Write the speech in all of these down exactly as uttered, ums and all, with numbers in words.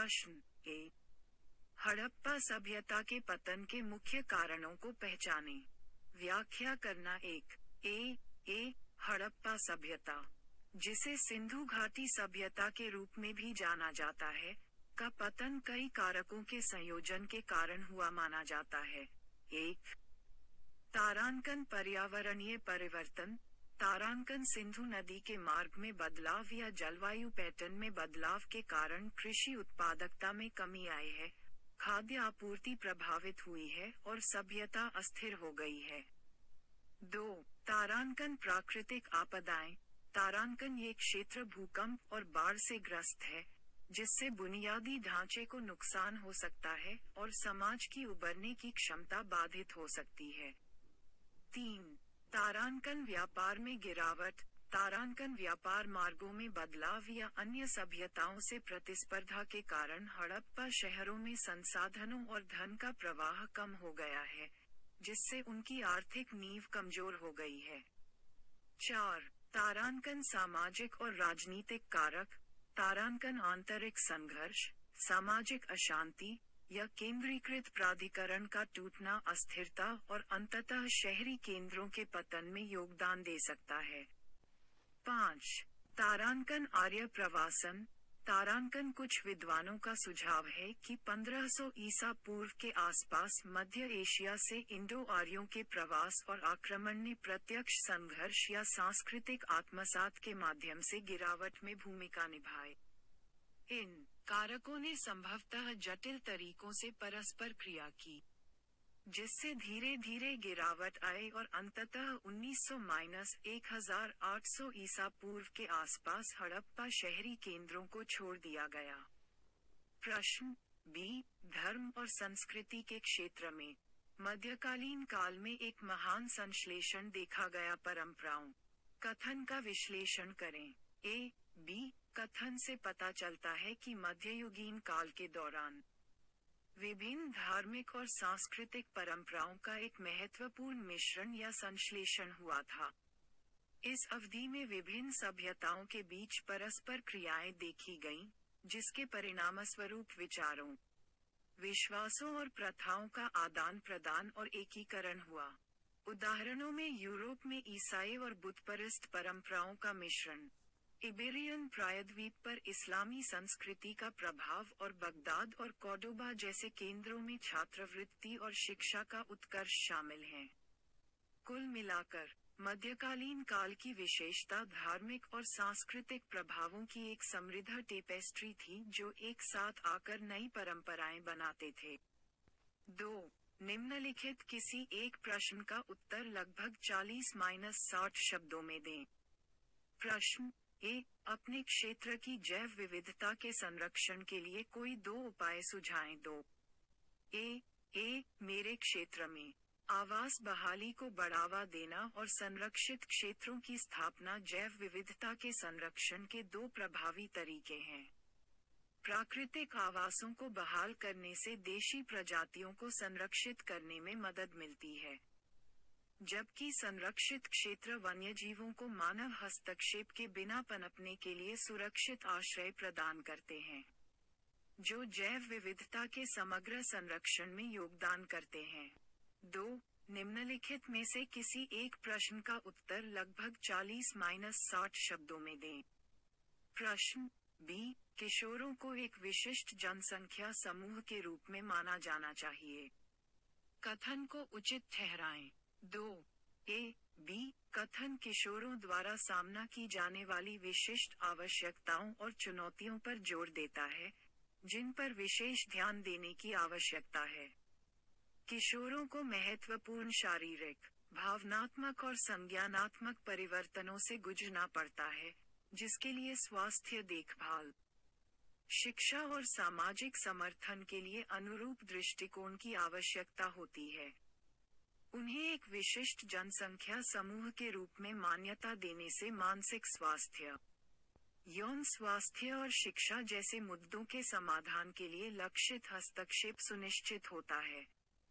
प्रश्न ए, हड़प्पा सभ्यता के पतन के मुख्य कारणों को पहचानें। व्याख्या करना। एक ए, ए हड़प्पा सभ्यता, जिसे सिंधु घाटी सभ्यता के रूप में भी जाना जाता है, का पतन कई कारकों के संयोजन के कारण हुआ माना जाता है। एक, तारांकन पर्यावरणीय परिवर्तन। तारांकन सिंधु नदी के मार्ग में बदलाव या जलवायु पैटर्न में बदलाव के कारण कृषि उत्पादकता में कमी आई है, खाद्य आपूर्ति प्रभावित हुई है और सभ्यता अस्थिर हो गई है। दो, तारांकन प्राकृतिक आपदाएं। तारांकन ये क्षेत्र भूकंप और बाढ़ से ग्रस्त है, जिससे बुनियादी ढांचे को नुकसान हो सकता है और समाज की उबरने की क्षमता बाधित हो सकती है। तीन, तारांकन व्यापार में गिरावट। तारांकन व्यापार मार्गों में बदलाव या अन्य सभ्यताओं से प्रतिस्पर्धा के कारण हड़प्पा शहरों में संसाधनों और धन का प्रवाह कम हो गया है, जिससे उनकी आर्थिक नींव कमजोर हो गई है। चार, तारांकन सामाजिक और राजनीतिक कारक। तारांकन आंतरिक संघर्ष, सामाजिक अशांति या केंद्रीकृत प्राधिकरण का टूटना अस्थिरता और अंततः शहरी केंद्रों के पतन में योगदान दे सकता है। पाँच, तारांकन आर्य प्रवासन। तारांकन कुछ विद्वानों का सुझाव है कि पंद्रह सौ ईसा पूर्व के आसपास मध्य एशिया से इंडो आर्यों के प्रवास और आक्रमण ने प्रत्यक्ष संघर्ष या सांस्कृतिक आत्मसात के माध्यम से गिरावट में भूमिका निभाई। इन कारकों ने संभवतः जटिल तरीकों से परस्पर क्रिया की, जिससे धीरे धीरे गिरावट आई और अंततः उन्नीस सौ से एक हज़ार आठ सौ ईसा पूर्व के आसपास हड़प्पा शहरी केंद्रों को छोड़ दिया गया। प्रश्न बी, धर्म और संस्कृति के क्षेत्र में मध्यकालीन काल में एक महान संश्लेषण देखा गया। परंपराओं कथन का विश्लेषण करें। ए, बी कथन से पता चलता है कि मध्ययुगीन काल के दौरान विभिन्न धार्मिक और सांस्कृतिक परंपराओं का एक महत्वपूर्ण मिश्रण या संश्लेषण हुआ था। इस अवधि में विभिन्न सभ्यताओं के बीच परस्पर क्रियाएं देखी गईं, जिसके परिणामस्वरूप विचारों, विश्वासों और प्रथाओं का आदान प्रदान और एकीकरण हुआ। उदाहरणों में यूरोप में ईसाई और बुतपरस्त परंपराओं का मिश्रण, इबेरियन प्रायद्वीप पर इस्लामी संस्कृति का प्रभाव और बगदाद और कॉर्डोबा जैसे केंद्रों में छात्रवृत्ति और शिक्षा का उत्कर्ष शामिल हैं। कुल मिलाकर मध्यकालीन काल की विशेषता धार्मिक और सांस्कृतिक प्रभावों की एक समृद्ध टेपेस्ट्री थी, जो एक साथ आकर नई परंपराएं बनाते थे। दो, निम्नलिखित किसी एक प्रश्न का उत्तर लगभग चालीस साठ शब्दों में दें। प्रश्न ए, अपने क्षेत्र की जैव विविधता के संरक्षण के लिए कोई दो उपाय सुझाएं। दो ए, ए मेरे क्षेत्र में आवास बहाली को बढ़ावा देना और संरक्षित क्षेत्रों की स्थापना जैव विविधता के संरक्षण के दो प्रभावी तरीके हैं। प्राकृतिक आवासों को बहाल करने से देशी प्रजातियों को संरक्षित करने में मदद मिलती है, जबकि संरक्षित क्षेत्र वन्यजीवों को मानव हस्तक्षेप के बिना पनपने के लिए सुरक्षित आश्रय प्रदान करते हैं, जो जैव विविधता के समग्र संरक्षण में योगदान करते हैं। दो, निम्नलिखित में से किसी एक प्रश्न का उत्तर लगभग चालीस साठ शब्दों में दें। प्रश्न बी, किशोरों को एक विशिष्ट जनसंख्या समूह के रूप में माना जाना चाहिए। कथन को उचित ठहराएं। दो ए, बी कथन किशोरों द्वारा सामना की जाने वाली विशिष्ट आवश्यकताओं और चुनौतियों पर जोर देता है, जिन पर विशेष ध्यान देने की आवश्यकता है। किशोरों को महत्वपूर्ण शारीरिक, भावनात्मक और संज्ञानात्मक परिवर्तनों से गुजरना पड़ता है, जिसके लिए स्वास्थ्य देखभाल, शिक्षा और सामाजिक समर्थन के लिए अनुरूप दृष्टिकोण की आवश्यकता होती है। उन्हें एक विशिष्ट जनसंख्या समूह के रूप में मान्यता देने से मानसिक स्वास्थ्य, यौन स्वास्थ्य और शिक्षा जैसे मुद्दों के समाधान के लिए लक्षित हस्तक्षेप सुनिश्चित होता है,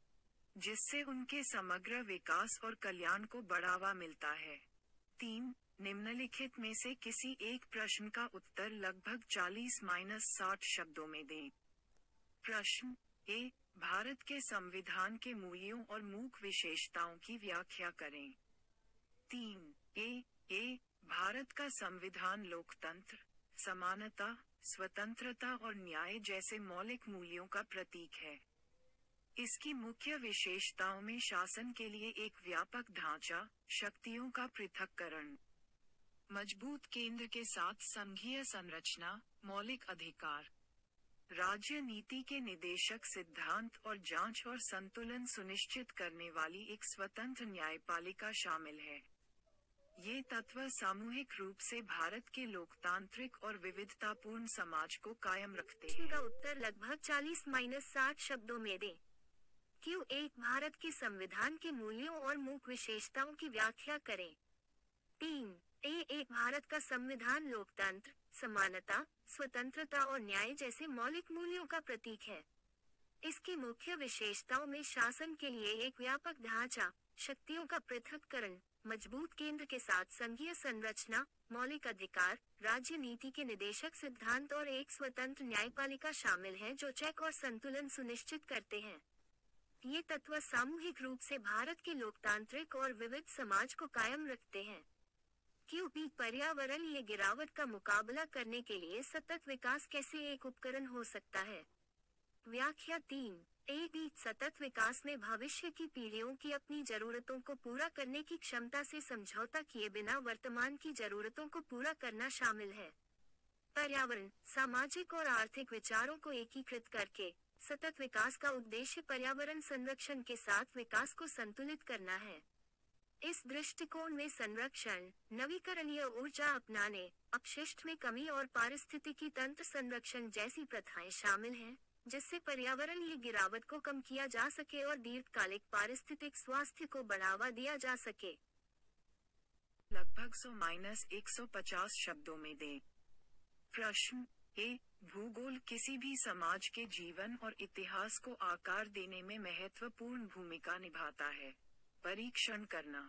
जिससे उनके समग्र विकास और कल्याण को बढ़ावा मिलता है। तीन, निम्नलिखित में से किसी एक प्रश्न का उत्तर लगभग चालीस साठ शब्दों में दें। प्रश्न ए भारत के संविधान के मूल्यों और मुख्य विशेषताओं की व्याख्या करें। तीन ए ए भारत का संविधान लोकतंत्र, समानता, स्वतंत्रता और न्याय जैसे मौलिक मूल्यों का प्रतीक है। इसकी मुख्य विशेषताओं में शासन के लिए एक व्यापक ढांचा, शक्तियों का पृथक्करण, मजबूत केंद्र के साथ संघीय संरचना, मौलिक अधिकार, राज्य नीति के निदेशक सिद्धांत और जांच और संतुलन सुनिश्चित करने वाली एक स्वतंत्र न्यायपालिका शामिल है। ये तत्व सामूहिक रूप से भारत के लोकतांत्रिक और विविधतापूर्ण समाज को कायम रखते हैं। का उत्तर लगभग चालीस माइनस साठ शब्दों में दें। क्यू एक भारत के संविधान के मूल्यों और मुख्य विशेषताओं की व्याख्या करें। तीन ए एक भारत का संविधान लोकतंत्र, समानता, स्वतंत्रता और न्याय जैसे मौलिक मूल्यों का प्रतीक है। इसकी मुख्य विशेषताओं में शासन के लिए एक व्यापक ढांचा, शक्तियों का पृथक्करण, मजबूत केंद्र के साथ संघीय संरचना, मौलिक अधिकार, राज्य नीति के निदेशक सिद्धांत और एक स्वतंत्र न्यायपालिका शामिल है जो चेक और संतुलन सुनिश्चित करते हैं। ये तत्व सामूहिक रूप से भारत के लोकतांत्रिक और विविध समाज को कायम रखते हैं। क्यू बी पर्यावरण ये गिरावट का मुकाबला करने के लिए सतत विकास कैसे एक उपकरण हो सकता है। व्याख्या तीन ए बी सतत विकास में भविष्य की पीढ़ियों की अपनी जरूरतों को पूरा करने की क्षमता से समझौता किए बिना वर्तमान की जरूरतों को पूरा करना शामिल है। पर्यावरण, सामाजिक और आर्थिक विचारों को एकीकृत करके सतत विकास का उद्देश्य पर्यावरण संरक्षण के साथ विकास को संतुलित करना है। इस दृष्टिकोण में संरक्षण, नवीकरणीय ऊर्जा अपनाने, अपशिष्ट में कमी और पारिस्थितिकी तंत्र संरक्षण जैसी प्रथाएं शामिल हैं, जिससे पर्यावरणीय गिरावट को कम किया जा सके और दीर्घकालिक पारिस्थितिक स्वास्थ्य को बढ़ावा दिया जा सके। लगभग सौ माइनस एक सौ पचास शब्दों में दें। प्रश्न ए भूगोल किसी भी समाज के जीवन और इतिहास को आकार देने में महत्वपूर्ण भूमिका निभाता है। परीक्षण करना।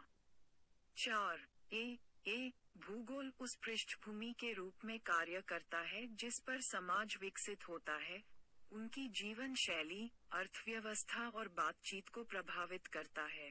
चार ए ए भूगोल उस पृष्ठभूमि के रूप में कार्य करता है जिस पर समाज विकसित होता है, उनकी जीवन शैली, अर्थव्यवस्था और बातचीत को प्रभावित करता है।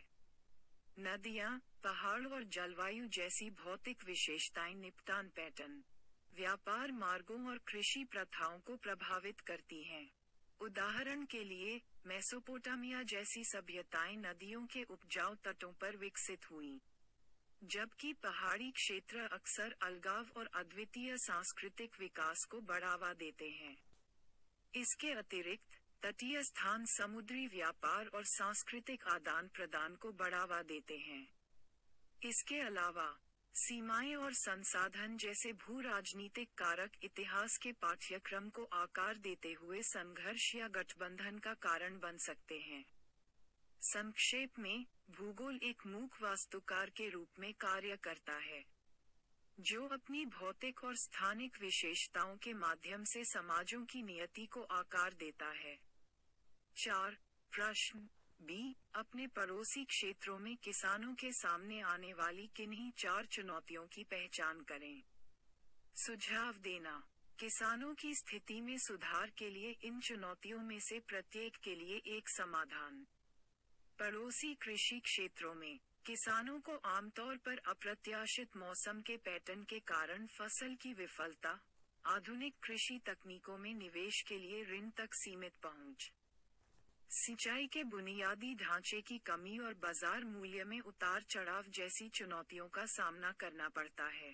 नदियाँ, पहाड़ और जलवायु जैसी भौतिक विशेषताएं निपटान पैटर्न, व्यापार मार्गों और कृषि प्रथाओं को प्रभावित करती हैं। उदाहरण के लिए, मेसोपोटामिया जैसी सभ्यताएं नदियों के उपजाऊ तटों पर विकसित हुईं, जबकि पहाड़ी क्षेत्र अक्सर अलगाव और अद्वितीय सांस्कृतिक विकास को बढ़ावा देते हैं। इसके अतिरिक्त, तटीय स्थान समुद्री व्यापार और सांस्कृतिक आदान प्रदान को बढ़ावा देते हैं। इसके अलावा, सीमाएं और संसाधन जैसे भू राजनीतिक कारक इतिहास के पाठ्यक्रम को आकार देते हुए संघर्ष या गठबंधन का कारण बन सकते हैं। संक्षेप में, भूगोल एक मूक वास्तुकार के रूप में कार्य करता है, जो अपनी भौतिक और स्थानिक विशेषताओं के माध्यम से समाजों की नियति को आकार देता है। चार प्रश्न बी अपने पड़ोसी क्षेत्रों में किसानों के सामने आने वाली किन्हीं चार चुनौतियों की पहचान करें। सुझाव देना। किसानों की स्थिति में सुधार के लिए इन चुनौतियों में से प्रत्येक के लिए एक समाधान। पड़ोसी कृषि क्षेत्रों में, किसानों को आमतौर पर अप्रत्याशित मौसम के पैटर्न के कारण फसल की विफलता, आधुनिक कृषि तकनीकों में निवेश के लिए ऋण तक सीमित पहुंच, सिंचाई के बुनियादी ढांचे की कमी और बाजार मूल्य में उतार चढ़ाव जैसी चुनौतियों का सामना करना पड़ता है।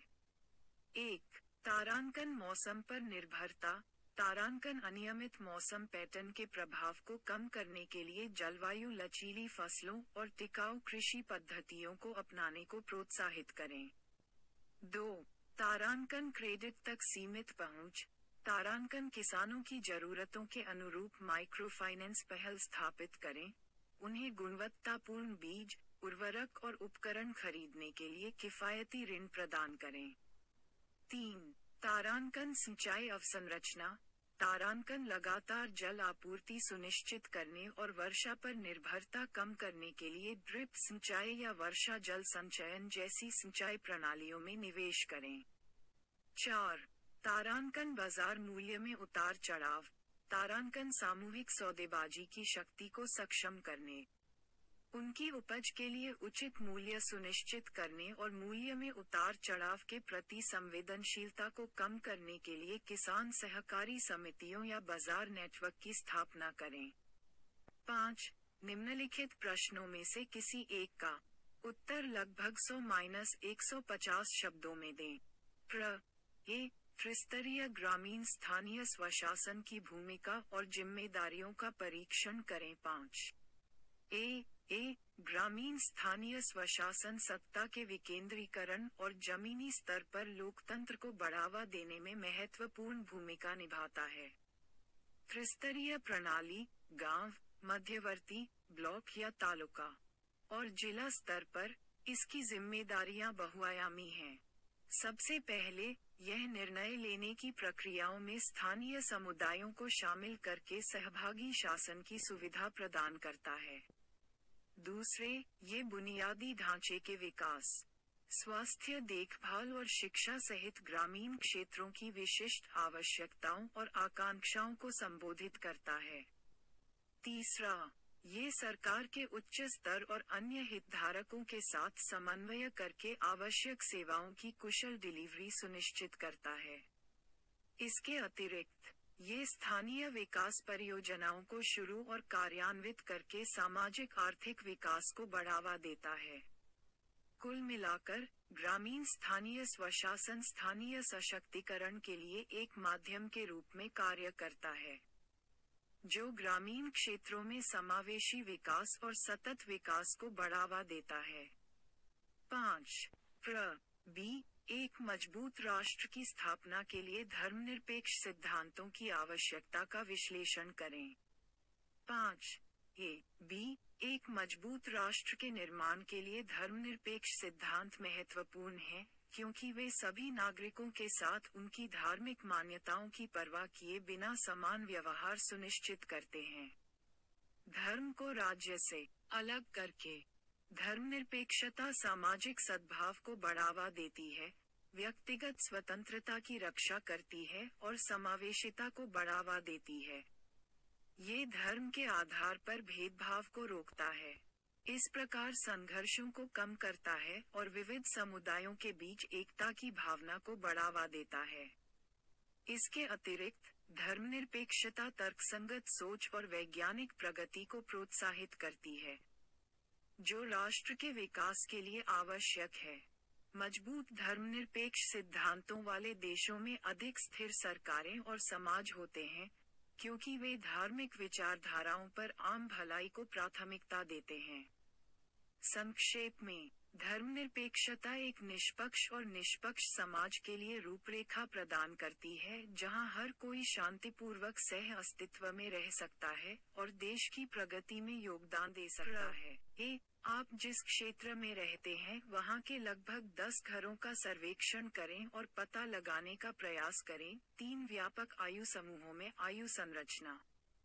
एक तारांकन मौसम पर निर्भरता। तारांकन अनियमित मौसम पैटर्न के प्रभाव को कम करने के लिए जलवायु लचीली फसलों और टिकाऊ कृषि पद्धतियों को अपनाने को प्रोत्साहित करें। दो तारांकन क्रेडिट तक सीमित पहुंच। तारांकन किसानों की जरूरतों के अनुरूप माइक्रो फाइनेंस पहल स्थापित करें, उन्हें गुणवत्तापूर्ण बीज, उर्वरक और उपकरण खरीदने के लिए किफायती ऋण प्रदान करें। तीन तारांकन सिंचाई अवसंरचना। तारांकन लगातार जल आपूर्ति सुनिश्चित करने और वर्षा पर निर्भरता कम करने के लिए ड्रिप सिंचाई या वर्षा जल संचयन जैसी सिंचाई प्रणालियों में निवेश करें। चार तारांकन बाजार मूल्य में उतार चढ़ाव। तारांकन सामूहिक सौदेबाजी की शक्ति को सक्षम करने, उनकी उपज के लिए उचित मूल्य सुनिश्चित करने और मूल्य में उतार चढ़ाव के प्रति संवेदनशीलता को कम करने के लिए किसान सहकारी समितियों या बाजार नेटवर्क की स्थापना करें। पाँच निम्नलिखित प्रश्नों में से किसी एक का उत्तर लगभग सौ माइनस एक सौ पचास शब्दों में दें। प्र ए त्रिस्तरीय ग्रामीण स्थानीय स्वशासन की भूमिका और जिम्मेदारियों का परीक्षण करें। पाँच ए ए ग्रामीण स्थानीय स्वशासन सत्ता के विकेंद्रीकरण और जमीनी स्तर पर लोकतंत्र को बढ़ावा देने में महत्वपूर्ण भूमिका निभाता है। त्रिस्तरीय प्रणाली गांव, मध्यवर्ती, ब्लॉक या तालुका और जिला स्तर पर इसकी जिम्मेदारियां बहुआयामी हैं। सबसे पहले यह निर्णय लेने की प्रक्रियाओं में स्थानीय समुदायों को शामिल करके सहभागी शासन की सुविधा प्रदान करता है। दूसरे, ये बुनियादी ढांचे के विकास, स्वास्थ्य देखभाल और शिक्षा सहित ग्रामीण क्षेत्रों की विशिष्ट आवश्यकताओं और आकांक्षाओं को संबोधित करता है। तीसरा, ये सरकार के उच्च स्तर और अन्य हितधारकों के साथ समन्वय करके आवश्यक सेवाओं की कुशल डिलीवरी सुनिश्चित करता है। इसके अतिरिक्त ये स्थानीय विकास परियोजनाओं को शुरू और कार्यान्वित करके सामाजिक आर्थिक विकास को बढ़ावा देता है। कुल मिलाकर ग्रामीण स्थानीय स्वशासन स्थानीय सशक्तिकरण के लिए एक माध्यम के रूप में कार्य करता है, जो ग्रामीण क्षेत्रों में समावेशी विकास और सतत विकास को बढ़ावा देता है। पाँच प्र बी एक मजबूत राष्ट्र की स्थापना के लिए धर्मनिरपेक्ष सिद्धांतों की आवश्यकता का विश्लेषण करें। पाँच ए बी एक मजबूत राष्ट्र के निर्माण के लिए धर्मनिरपेक्ष सिद्धांत महत्वपूर्ण हैं, क्योंकि वे सभी नागरिकों के साथ उनकी धार्मिक मान्यताओं की परवाह किए बिना समान व्यवहार सुनिश्चित करते हैं। धर्म को राज्य से अलग करके धर्मनिरपेक्षता सामाजिक सद्भाव को बढ़ावा देती है, व्यक्तिगत स्वतंत्रता की रक्षा करती है और समावेशिता को बढ़ावा देती है। ये धर्म के आधार पर भेदभाव को रोकता है, इस प्रकार संघर्षों को कम करता है और विविध समुदायों के बीच एकता की भावना को बढ़ावा देता है। इसके अतिरिक्त धर्मनिरपेक्षता तर्कसंगत सोच और वैज्ञानिक प्रगति को प्रोत्साहित करती है, जो राष्ट्र के विकास के लिए आवश्यक है। मजबूत धर्मनिरपेक्ष सिद्धांतों वाले देशों में अधिक स्थिर सरकारें और समाज होते हैं, क्योंकि वे धार्मिक विचारधाराओं पर आम भलाई को प्राथमिकता देते हैं। संक्षेप में, धर्मनिरपेक्षता एक निष्पक्ष और निष्पक्ष समाज के लिए रूपरेखा प्रदान करती है, जहां हर कोई शांतिपूर्वक सह अस्तित्व में रह सकता है और देश की प्रगति में योगदान दे सकता है। ए, आप जिस क्षेत्र में रहते हैं वहां के लगभग दस घरों का सर्वेक्षण करें और पता लगाने का प्रयास करें। तीन व्यापक आयु समूहों में आयु संरचना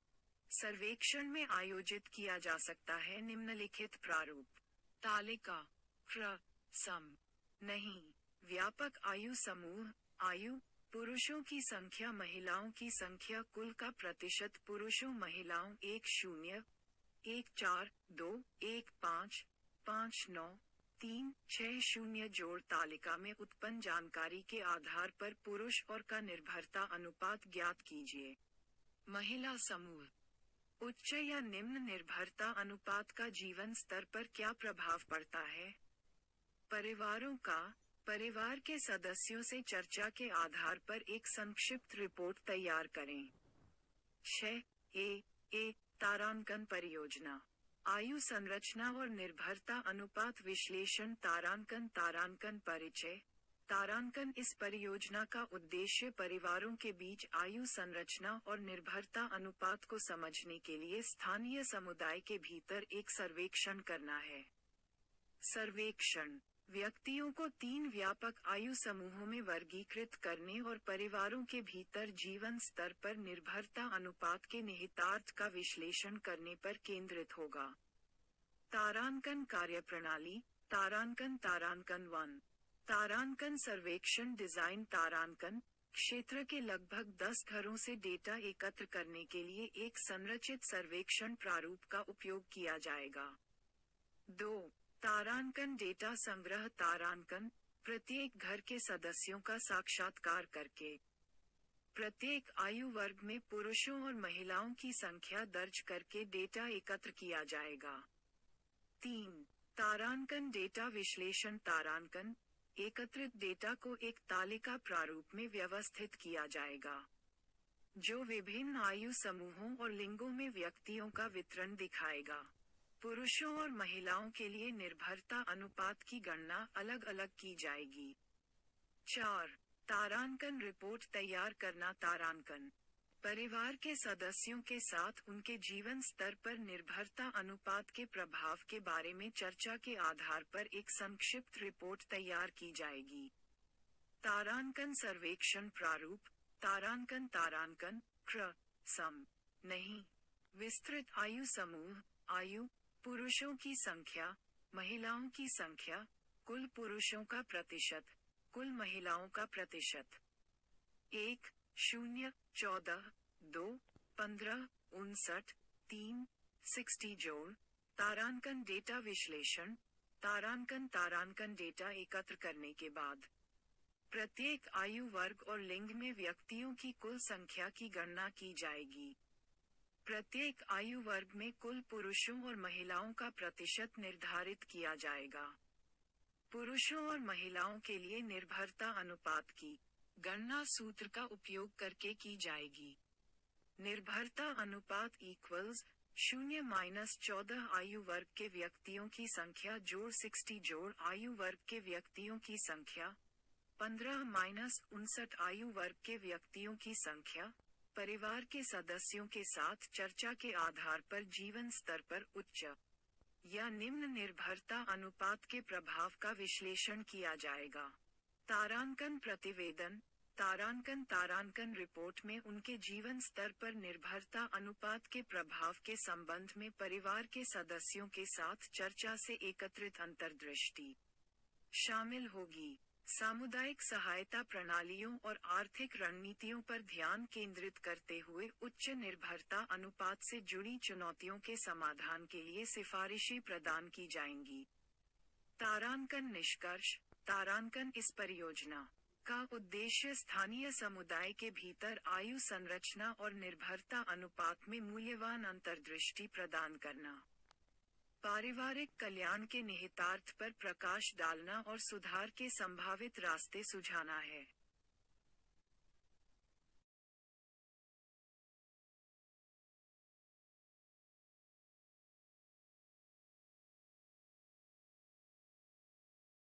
सर्वेक्षण में आयोजित किया जा सकता है निम्नलिखित प्रारूप। तालिका प्र सम नहीं व्यापक आयु समूह आयु पुरुषों की संख्या महिलाओं की संख्या कुल का प्रतिशत पुरुषों महिलाओं एक शून्य एक चार दो एक पाँच पाँच नौ तीन छह शून्य जोड़ तालिका में उत्पन्न जानकारी के आधार पर पुरुष और का निर्भरता अनुपात ज्ञात कीजिए। महिला समूह उच्च या निम्न निर्भरता अनुपात का जीवन स्तर पर क्या प्रभाव पड़ता है? परिवारों का परिवार के सदस्यों से चर्चा के आधार पर एक संक्षिप्त रिपोर्ट तैयार करें। छह ए ए तारांकन परियोजना आयु संरचना और निर्भरता अनुपात विश्लेषण तारांकन तारांकन परिचय तारांकन इस परियोजना का उद्देश्य परिवारों के बीच आयु संरचना और निर्भरता अनुपात को समझने के लिए स्थानीय समुदाय के भीतर एक सर्वेक्षण करना है। सर्वेक्षण व्यक्तियों को तीन व्यापक आयु समूहों में वर्गीकृत करने और परिवारों के भीतर जीवन स्तर पर निर्भरता अनुपात के निहितार्थ का विश्लेषण करने पर केंद्रित होगा। तारांकन कार्यप्रणाली तारांकन तारांकन वन तारांकन सर्वेक्षण डिजाइन तारांकन क्षेत्र के लगभग दस घरों से डेटा एकत्र करने के लिए एक संरचित सर्वेक्षण प्रारूप का उपयोग किया जाएगा। दो तारांकन डेटा संग्रह तारांकन प्रत्येक घर के सदस्यों का साक्षात्कार करके प्रत्येक आयु वर्ग में पुरुषों और महिलाओं की संख्या दर्ज करके डेटा एकत्र किया जाएगा। तीन तारांकन डेटा विश्लेषण तारांकन एकत्रित डेटा को एक तालिका प्रारूप में व्यवस्थित किया जाएगा, जो विभिन्न आयु समूहों और लिंगों में व्यक्तियों का वितरण दिखाएगा। पुरुषों और महिलाओं के लिए निर्भरता अनुपात की गणना अलग अलग की जाएगी। चार तारांकन रिपोर्ट तैयार करना तारांकन परिवार के सदस्यों के साथ उनके जीवन स्तर पर निर्भरता अनुपात के प्रभाव के बारे में चर्चा के आधार पर एक संक्षिप्त रिपोर्ट तैयार की जाएगी। तारांकन सर्वेक्षण प्रारूप तारांकन तारांकन क्र सम नहीं विस्तृत आयु समूह आयु पुरुषों की संख्या महिलाओं की संख्या कुल पुरुषों का प्रतिशत कुल महिलाओं का प्रतिशत एक शून्य चौदह दो पंद्रह उनसठ तीन सिक्सटी जोड़ तारांकन डेटा विश्लेषण तारांकन तारांकन डेटा एकत्र करने के बाद प्रत्येक आयु वर्ग और लिंग में व्यक्तियों की कुल संख्या की गणना की जाएगी। प्रत्येक आयु वर्ग में कुल पुरुषों और महिलाओं का प्रतिशत निर्धारित किया जाएगा। पुरुषों और महिलाओं के लिए निर्भरता अनुपात की गणना सूत्र का उपयोग करके की जाएगी। निर्भरता अनुपात इक्वल्स शून्य माइनस चौदह आयु वर्ग के व्यक्तियों की संख्या जोड़ सिक्सटी जोड़ आयु वर्ग के व्यक्तियों की संख्या पंद्रह माइनस उनसठ आयु वर्ग के व्यक्तियों की संख्या परिवार के सदस्यों के साथ चर्चा के आधार पर जीवन स्तर पर उच्च या निम्न निर्भरता अनुपात के प्रभाव का विश्लेषण किया जाएगा। तारांकन प्रतिवेदन तारांकन तारांकन रिपोर्ट में उनके जीवन स्तर पर निर्भरता अनुपात के प्रभाव के संबंध में परिवार के सदस्यों के साथ चर्चा से एकत्रित अंतर्दृष्टि शामिल होगी। सामुदायिक सहायता प्रणालियों और आर्थिक रणनीतियों पर ध्यान केंद्रित करते हुए उच्च निर्भरता अनुपात से जुड़ी चुनौतियों के समाधान के लिए सिफारिशें प्रदान की जाएंगी। तारांकन निष्कर्ष तारांकन इस परियोजना का उद्देश्य स्थानीय समुदाय के भीतर आयु संरचना और निर्भरता अनुपात में मूल्यवान अंतर्दृष्टि प्रदान करना, पारिवारिक कल्याण के निहितार्थ पर प्रकाश डालना और सुधार के संभावित रास्ते सुझाना है।